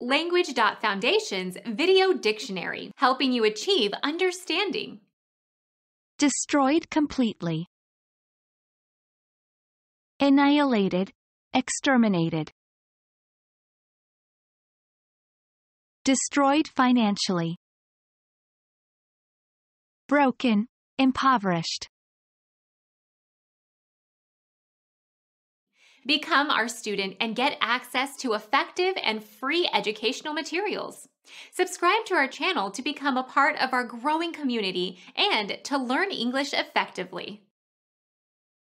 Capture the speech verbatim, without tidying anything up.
Language dot Foundation's Video Dictionary, helping you achieve understanding. Destroyed completely. Annihilated, exterminated. Destroyed financially. Broken, impoverished. Become our student and get access to effective and free educational materials. Subscribe to our channel to become a part of our growing community and to learn English effectively.